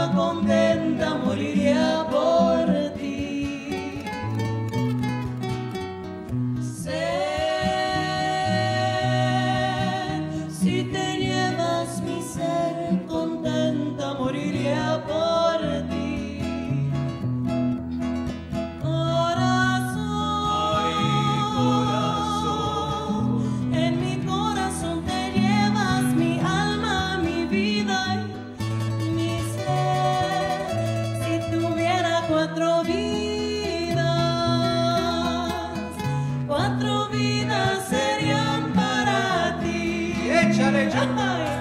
viva contenta moriría por ti. Sé, si te llevas mi ser, contenta moriría por ti. Corazón, en mi corazón te llevas mi alma, mi vida y mi ser. Si tuviera cuatro vidas serían para ti. Échale, échale.